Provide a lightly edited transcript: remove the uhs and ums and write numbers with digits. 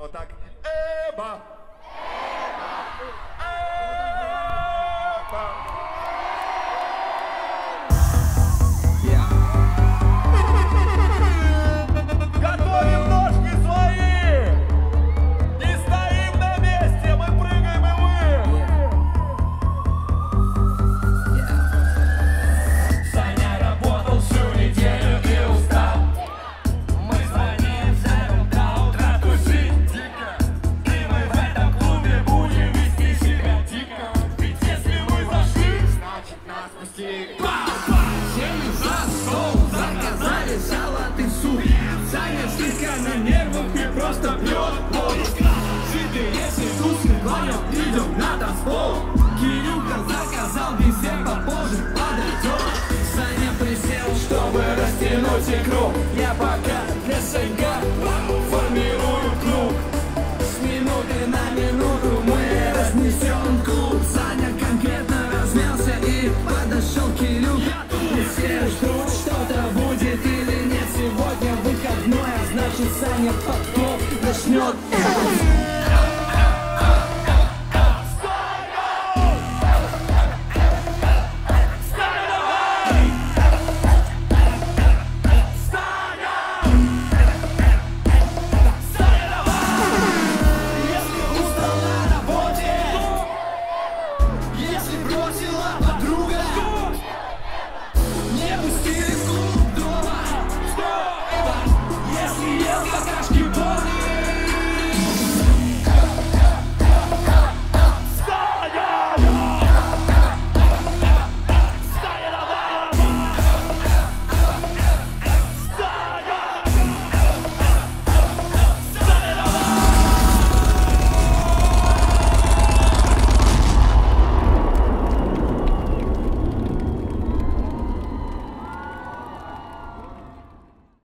Вот так. Эба! Готовим ножки свои! Не стоим на месте, мы прыгаем и вы! Саня работал всю неделю и устал. Мы звоним всем до утра тусить дико. И мы в этом клубе будем вести себя дико. Ведь если мы зашли, значит нас пустили. Сели за стол, заказали салат и суп. Саня слегка на нервах и просто пьет водку. Ситы, если вкусно, понял, идем на танцпол. Кирюха заказал десерт, попозже подойдет. Саня присел, чтобы растянуть икру. Я пока для Санька формирую круг. С минуты на минуту мы разнесем клуб. Саня конкретно размялся и подошел Кирюха. И все ждут, что-то будет или нет. Сегодня выходной, а значит Саня потом начнет.